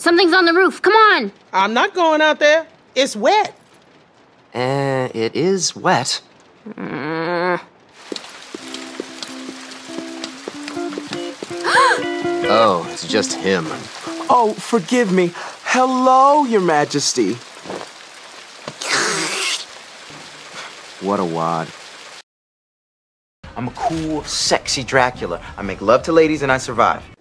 Something's on the roof. Come on. I'm not going out there. It's wet. It is wet. Oh, it's just him. Oh, forgive me. Hello, Your Majesty. What a wad. I'm a cool, sexy Dracula. I make love to ladies and I survive.